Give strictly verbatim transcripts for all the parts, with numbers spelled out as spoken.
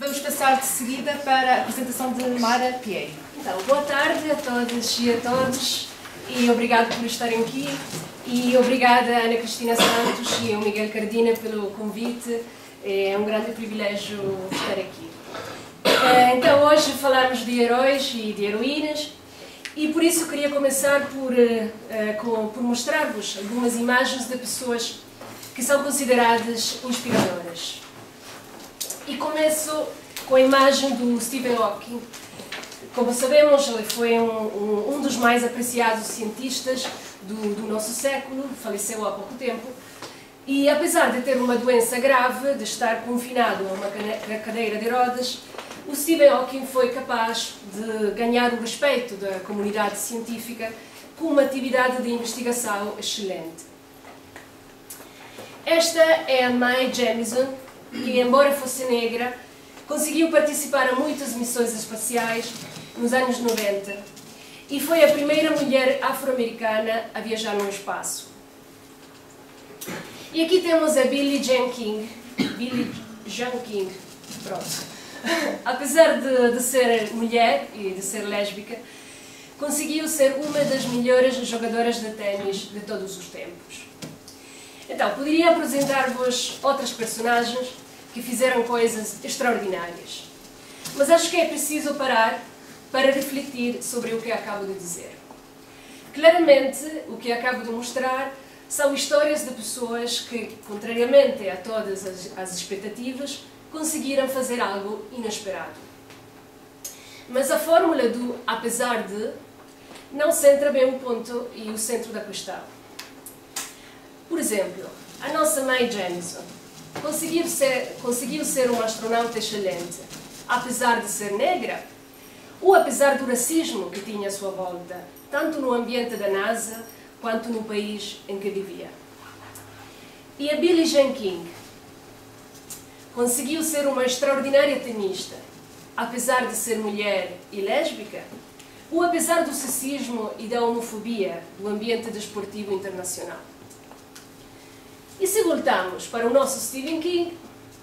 Vamos passar de seguida para a apresentação de Mara Pieri. Então, boa tarde a todas e a todos e obrigado por estarem aqui e obrigada a Ana Cristina Santos e ao Miguel Cardina pelo convite. É um grande privilégio estar aqui. Então, hoje falamos de heróis e de heroínas e por isso queria começar por, por mostrar-vos algumas imagens de pessoas que são consideradas inspiradoras. E começo com a imagem do Stephen Hawking. Como sabemos, ele foi um, um, um dos mais apreciados cientistas do, do nosso século, faleceu há pouco tempo, e apesar de ter uma doença grave, de estar confinado a uma cadeira de rodas, o Stephen Hawking foi capaz de ganhar o respeito da comunidade científica com uma atividade de investigação excelente. Esta é a Mae Jemison, que, embora fosse negra, conseguiu participar em muitas missões espaciais nos anos noventa e foi a primeira mulher afro-americana a viajar no espaço. E aqui temos a Billie Jean King. Billie Jean King. Pronto. Apesar de, de ser mulher e de ser lésbica, conseguiu ser uma das melhores jogadoras de ténis de todos os tempos. Então, poderia apresentar-vos outras personagens que fizeram coisas extraordinárias. Mas acho que é preciso parar para refletir sobre o que acabo de dizer. Claramente, o que acabo de mostrar são histórias de pessoas que, contrariamente a todas as, as expectativas, conseguiram fazer algo inesperado. Mas a fórmula do apesar de não centra bem o ponto e o centro da questão. Por exemplo, a nossa Mae Jemison conseguiu ser, conseguiu ser uma astronauta excelente, apesar de ser negra, ou apesar do racismo que tinha à sua volta, tanto no ambiente da NASA, quanto no país em que vivia. E a Billie Jean King conseguiu ser uma extraordinária tenista, apesar de ser mulher e lésbica, ou apesar do sexismo e da homofobia do ambiente desportivo internacional. E se voltamos para o nosso Stephen King,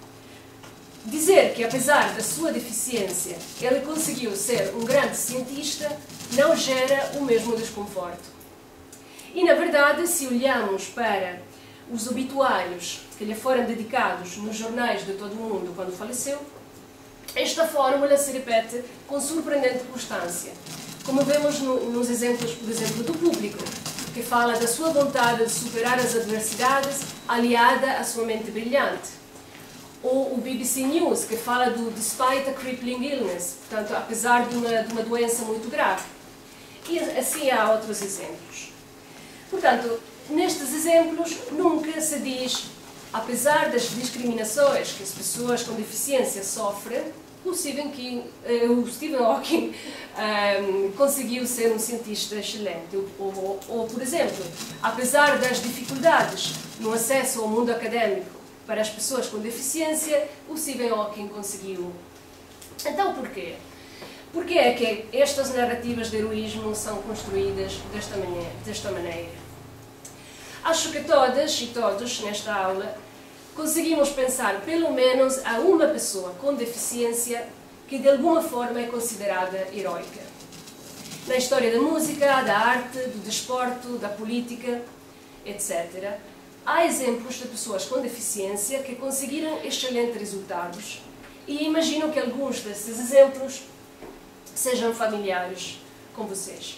dizer que, apesar da sua deficiência, ele conseguiu ser um grande cientista não gera o mesmo desconforto. E, na verdade, se olhamos para os obituários que lhe foram dedicados nos jornais de todo o mundo quando faleceu, esta fórmula se repete com surpreendente constância, como vemos no, nos exemplos, por exemplo, do público, que fala da sua vontade de superar as adversidades aliada à sua mente brilhante. Ou o B B C News, que fala do despite a crippling illness, portanto, apesar de uma, de uma doença muito grave. E assim há outros exemplos. Portanto, nestes exemplos, nunca se diz, apesar das discriminações que as pessoas com deficiência sofrem, o Stephen, King, o Stephen Hawking um, conseguiu ser um cientista excelente. Ou, ou, ou, por exemplo, apesar das dificuldades no acesso ao mundo académico para as pessoas com deficiência, o Stephen Hawking conseguiu. Então, porquê? Porquê é que estas narrativas de heroísmo são construídas desta maneira? Desta maneira? Acho que todas e todos, nesta aula, conseguimos pensar pelo menos a uma pessoa com deficiência que de alguma forma é considerada heroica. Na história da música, da arte, do desporto, da política, etcétera, há exemplos de pessoas com deficiência que conseguiram excelentes resultados e imagino que alguns desses exemplos sejam familiares com vocês.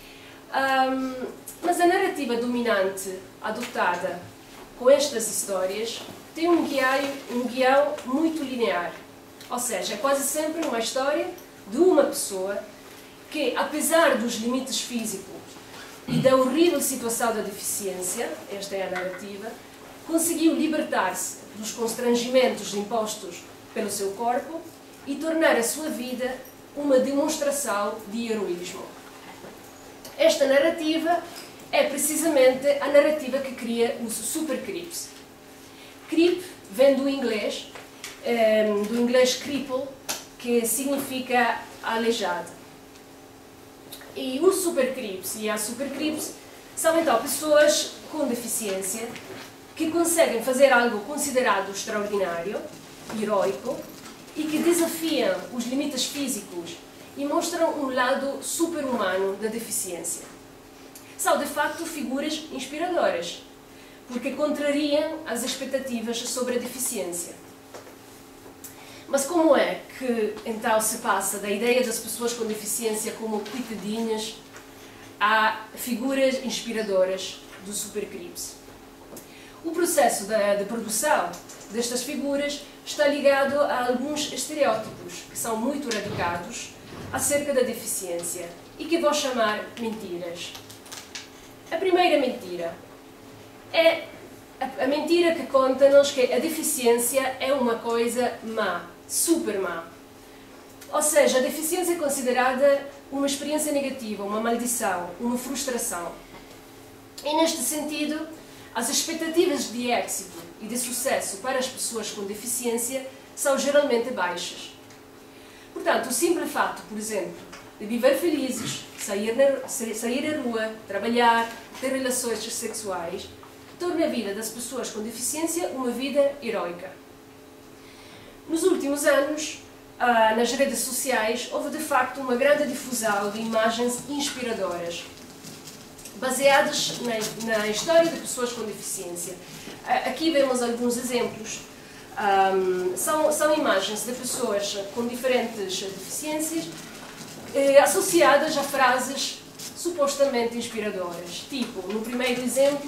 Um, mas a narrativa dominante adotada com estas histórias tem um guião, um guião muito linear, ou seja, é quase sempre uma história de uma pessoa que, apesar dos limites físicos e da horrível situação da deficiência, esta é a narrativa, conseguiu libertar-se dos constrangimentos impostos pelo seu corpo e tornar a sua vida uma demonstração de heroísmo. Esta narrativa é precisamente a narrativa que cria os supercrips. Crip vem do inglês, um, do inglês cripple, que significa aleijado. E os supercrips e as supercrips são então pessoas com deficiência que conseguem fazer algo considerado extraordinário, heroico, e que desafiam os limites físicos e mostram um lado super-humano da deficiência. São, de facto, figuras inspiradoras, porque contrariam as expectativas sobre a deficiência. Mas como é que, então, se passa da ideia das pessoas com deficiência como coitadinhas a figuras inspiradoras do Supercrips? O processo de, de produção destas figuras está ligado a alguns estereótipos que são muito radicados acerca da deficiência e que vou chamar mentiras. A primeira mentira é a, a mentira que conta-nos que a deficiência é uma coisa má, super má. Ou seja, a deficiência é considerada uma experiência negativa, uma maldição, uma frustração. E neste sentido, as expectativas de êxito e de sucesso para as pessoas com deficiência são geralmente baixas. Portanto, o simples fato, por exemplo, de viver felizes, sair, na, sair à rua, trabalhar, ter relações sexuais, torna a vida das pessoas com deficiência uma vida heroica. Nos últimos anos, nas redes sociais, houve de facto uma grande difusão de imagens inspiradoras, baseadas na, na história de pessoas com deficiência. Aqui vemos alguns exemplos. Um, são, são imagens de pessoas com diferentes deficiências eh, associadas a frases supostamente inspiradoras. Tipo, no primeiro exemplo,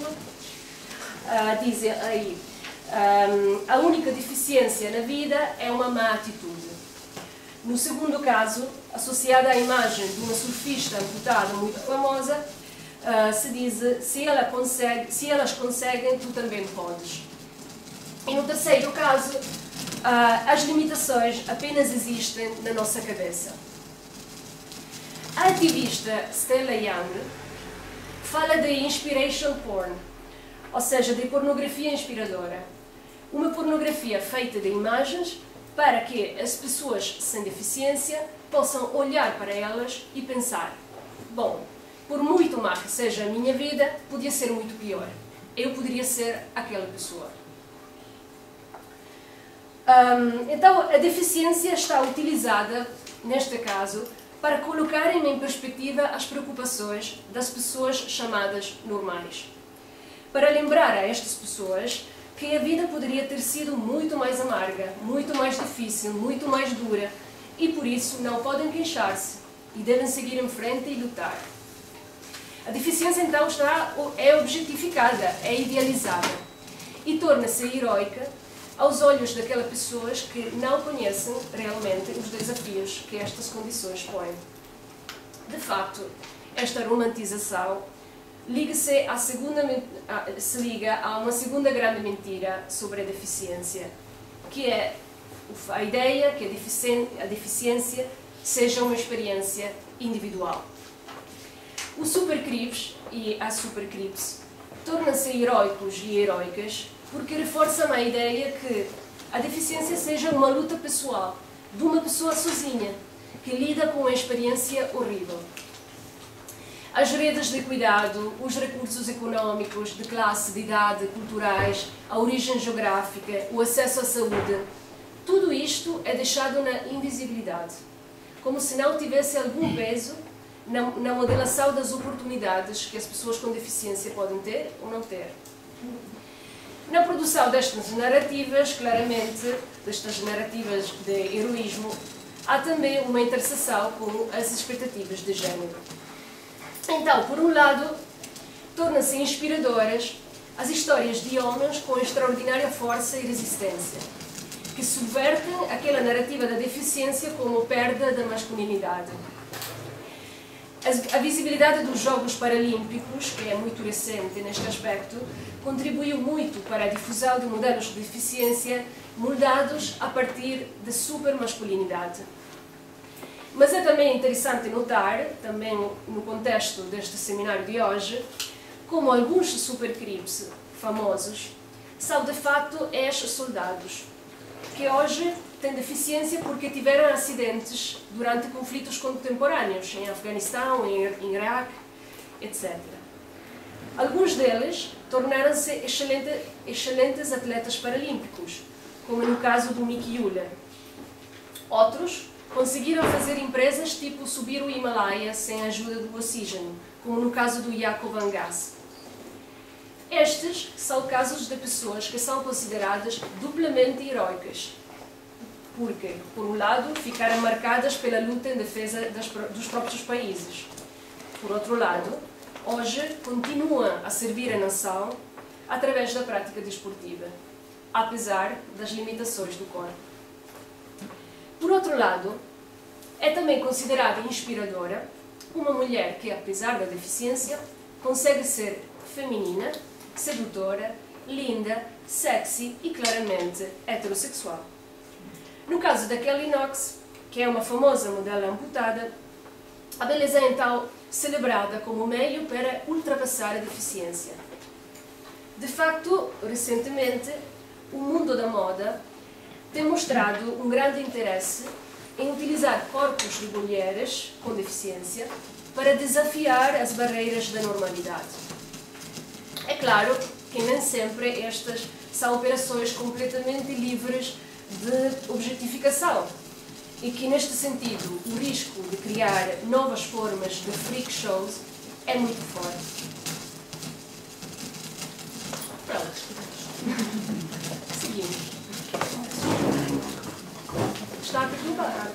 uh, dizem aí, um, a única deficiência na vida é uma má atitude. No segundo caso, associada à imagem de uma surfista amputada muito famosa, uh, se diz, se, ela consegue, se elas conseguem, tu também podes. E no terceiro caso, uh, as limitações apenas existem na nossa cabeça. A ativista Stella Young fala de inspiration porn, ou seja, de pornografia inspiradora. Uma pornografia feita de imagens para que as pessoas sem deficiência possam olhar para elas e pensar: bom, por muito má que seja a minha vida, podia ser muito pior. Eu poderia ser aquela pessoa. Um, então, a deficiência está utilizada, neste caso, para colocarem em perspectiva as preocupações das pessoas chamadas normais. Para lembrar a estas pessoas que a vida poderia ter sido muito mais amarga, muito mais difícil, muito mais dura, e por isso não podem queixar-se e devem seguir em frente e lutar. A deficiência então está, é objetificada, é idealizada e torna-se heroica aos olhos daquelas pessoas que não conhecem realmente os desafios que estas condições põem. De facto, esta romantização liga-se à segunda, se liga a uma segunda grande mentira sobre a deficiência, que é a ideia que a deficiência seja uma experiência individual. O Supercrips e a Supercrips tornam-se heroicos e heroicas porque reforçam a ideia que a deficiência seja uma luta pessoal, de uma pessoa sozinha, que lida com uma experiência horrível. As redes de cuidado, os recursos económicos, de classe, de idade, culturais, a origem geográfica, o acesso à saúde, tudo isto é deixado na invisibilidade, como se não tivesse algum peso na, na modelação das oportunidades que as pessoas com deficiência podem ter ou não ter. Na produção destas narrativas, claramente, destas narrativas de heroísmo, há também uma interseção com as expectativas de género. Então, por um lado, tornam-se inspiradoras as histórias de homens com extraordinária força e resistência, que subvertem aquela narrativa da deficiência como perda da masculinidade. A visibilidade dos Jogos Paralímpicos, que é muito recente neste aspecto, contribuiu muito para a difusão de modelos de deficiência moldados a partir de supermasculinidade. Mas é também interessante notar, também no contexto deste seminário de hoje, como alguns Supercrips famosos são de facto ex-soldados, que hoje têm deficiência porque tiveram acidentes durante conflitos contemporâneos, em Afeganistão, em Iraque, etcétera. Alguns deles tornaram-se excelente, excelentes atletas paralímpicos, como no caso do Mickey Euler. Outros conseguiram fazer empresas tipo subir o Himalaia sem a ajuda do oxígeno, como no caso do Jacob Angas. Estes são casos de pessoas que são consideradas duplamente heroicas, porque, por um lado, ficaram marcadas pela luta em defesa das, dos próprios países. Por outro lado, hoje continuam a servir a nação através da prática desportiva, apesar das limitações do corpo. Por outro lado, é também considerada inspiradora uma mulher que, apesar da deficiência, consegue ser feminina, sedutora, linda, sexy e claramente heterossexual. No caso da Kelly Knox, que é uma famosa modelo amputada, a beleza é então celebrada como meio para ultrapassar a deficiência. De facto, recentemente, o mundo da moda tem mostrado um grande interesse em utilizar corpos de mulheres com deficiência para desafiar as barreiras da normalidade. É claro que nem sempre estas são operações completamente livres de objetificação e que, neste sentido, o risco de criar novas formas de freak shows é muito forte. Pronto. Seguimos. Está a perguntar?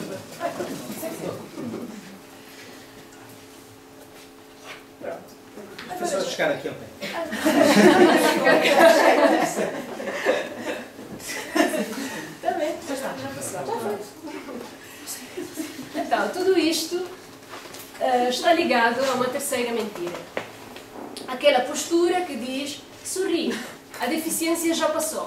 Pronto. Foi só chegar aqui ao pé. Também, já está, já passou. Então, tudo isto uh, está ligado a uma terceira mentira. Aquela postura que diz, sorri, a deficiência já passou.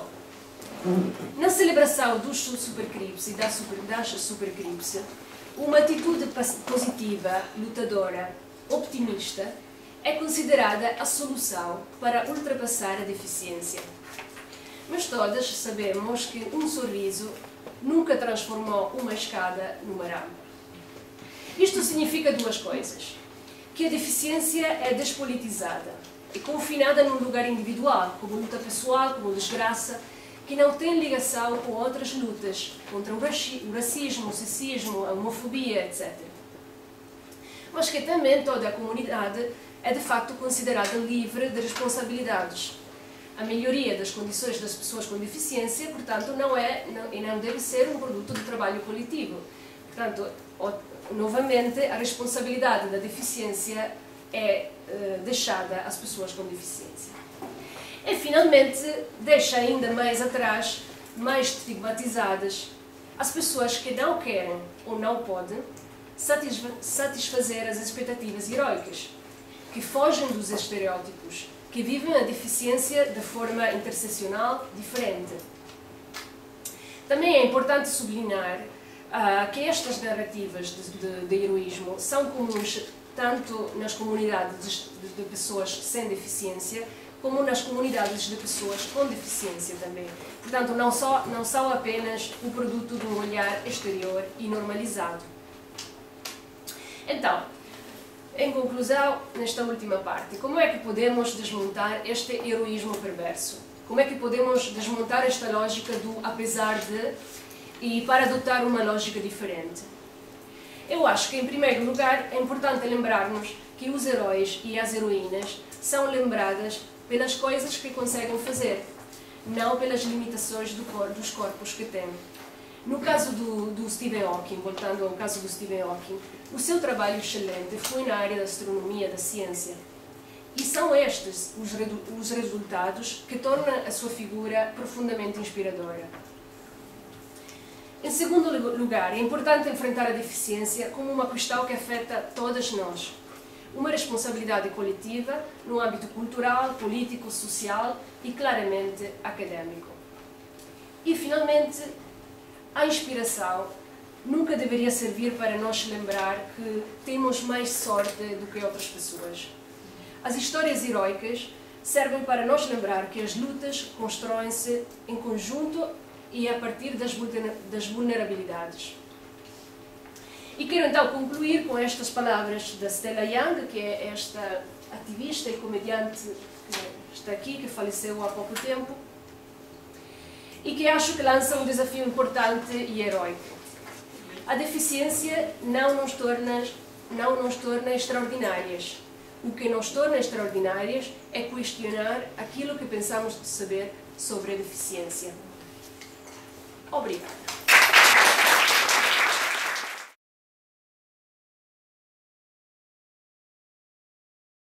Na celebração dos supercripse e das super, supercripse, uma atitude positiva, lutadora, optimista, é considerada a solução para ultrapassar a deficiência. Mas todas sabemos que um sorriso nunca transformou uma escada numa rampa. Isto significa duas coisas. Que a deficiência é despolitizada e confinada num lugar individual, como luta pessoal, como desgraça, que não tem ligação com outras lutas contra o racismo, o sexismo, a homofobia, etcétera. Mas que também toda a comunidade é de facto considerada livre de responsabilidades. A melhoria das condições das pessoas com deficiência, portanto, não é não, e não deve ser um produto de trabalho coletivo. Portanto, novamente, a responsabilidade da deficiência é uh, deixada às pessoas com deficiência. E, finalmente, deixa ainda mais atrás, mais estigmatizadas, as pessoas que não querem ou não podem satisfazer as expectativas heroicas, que fogem dos estereótipos, que vivem a deficiência de forma interseccional diferente. Também é importante sublinhar uh, que estas narrativas de, de, de heroísmo são comuns tanto nas comunidades de, de pessoas sem deficiência, como nas comunidades de pessoas com deficiência também. Portanto, não, só, não são apenas o produto de um olhar exterior e normalizado. Então, em conclusão, nesta última parte, como é que podemos desmontar este heroísmo perverso? Como é que podemos desmontar esta lógica do apesar de e para adotar uma lógica diferente? Eu acho que, em primeiro lugar, é importante lembrarmos que os heróis e as heroínas são lembradas pelas coisas que conseguem fazer, não pelas limitações do cor, dos corpos que têm. No caso do, do Stephen Hawking, voltando ao caso do Stephen Hawking, o seu trabalho excelente foi na área da astronomia, da ciência. E são estes os, os resultados que tornam a sua figura profundamente inspiradora. Em segundo lugar, é importante enfrentar a deficiência como uma questão que afeta todas nós. Uma responsabilidade coletiva no âmbito cultural, político, social e, claramente, académico. E, finalmente, a inspiração nunca deveria servir para nos lembrar que temos mais sorte do que outras pessoas. As histórias heroicas servem para nos lembrar que as lutas constroem-se em conjunto e a partir das vulnerabilidades. E quero então concluir com estas palavras da Stella Young, que é esta ativista e comediante que está aqui, que faleceu há pouco tempo, e que acho que lança um desafio importante e heróico. A deficiência não nos torna, não nos torna extraordinárias. O que nos torna extraordinárias é questionar aquilo que pensamos de saber sobre a deficiência. Obrigada.